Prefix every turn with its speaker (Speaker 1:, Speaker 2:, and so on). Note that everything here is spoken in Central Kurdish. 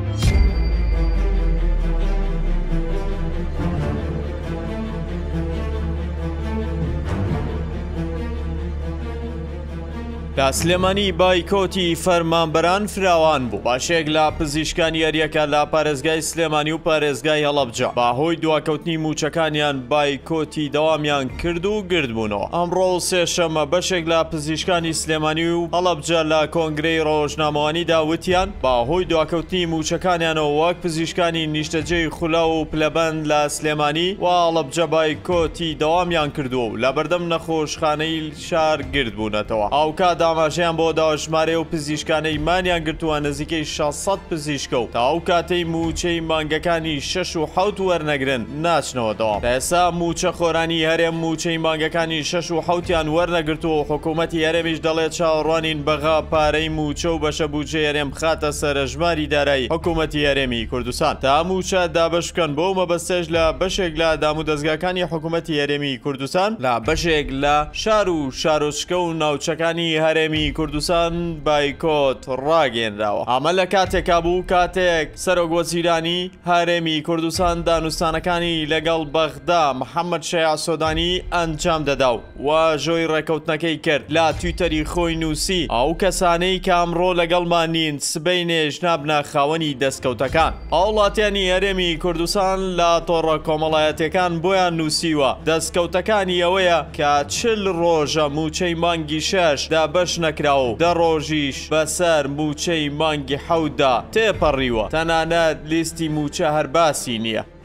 Speaker 1: لە سلێمانی بایکۆتی فەرمانبەران فراوان بوو باشێک لە پزیشکانی یاریەکە لە پارێزگای سلێمانی و پارێزگای هەڵەبجە بەهۆی دواکەوتنی موچەکانیان بایکۆتی دەوامیان کرد و گردبوونەوە. ئەمڕۆ سێشەمە بەشێک لە پزیشکانی سلێمانی و هەڵەبجە لە کۆنگرەی ڕۆژنامەوانیدا وتیان بەهۆی دواکەوتنی موچەکانیانەوە وەک پزیشکانی نیشتەجێی خولا و پلەبەند لە سلێمانی و هەڵەبجە بایکۆتی دەوامیان کردووە و لە بەردەم نەخۆشخانەی شار گردبوونەتەوە. ئاوکات داماژیان بۆ داوەشمارێ و پزیشکانەی مانیان گرتووە نزیکەی 600 پزیشکە و تا ئەو کاتەی موچەی مانگەکانی 6 و 7 وەرنەگرن ناچنەوە دەوام. ئێستا موچە خۆرانی هەرێم موچەی مانگەکانی 6 و 7یان وەرنەگرتووە و حکوومەتی هەرێمیش دەڵێت چاوەڕوانین بەغا پارەی موچە و بەشە بودجێ هەرێم بخاتە سەرژماری دارایی حکوومەتی هەرێمی کوردستان تا موچە دابەش بکەن بۆ مەبەستەش لە بەشێک لە دام و دەستگاکانی حکوومەتی هەرێمی کوردستان لە بەشێک لە شار و شارۆچکە و ناوچەکانی هەرێمی کوردستان بایکۆت ڕاگەێنراوە. ئەمە لە کاتێکا بوو کاتێک سەرۆکوەزیرانی هەرێمی کوردستان دانوستانەکانی لەگەڵ بەغدا محەممەد شەیع سۆدانی ئەنجام دەدا و واژۆی ڕێکەوتنەکەی کرد لە تویتەری خۆی نووسی ئەو کەسانەی کە ئەمڕۆ لەگەڵمان نین سبەینێ ژنابنە خاوەنی دەستکەوتەکان. وڵاتیانی هەرێمی کوردستان لە تۆڕە کۆمەڵایەتیەکان بۆیان نووسیوە دەستکەوتەکانی ئەوەیە کە 40 ڕۆژە موچەی مانگی 6 دابەش نەکراوە و 10 ڕۆژیش بەسەر موچەی مانگی 7دا تێپەڕیوە. تەنانەت لیستی موچە هەر باسی نییە.